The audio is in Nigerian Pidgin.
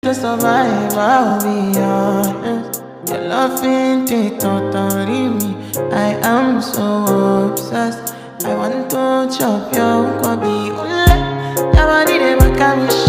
To survive, I'll be honest. Your love ain't it, totally me. I am so obsessed. I want to chop your kwabi. Your body, they make me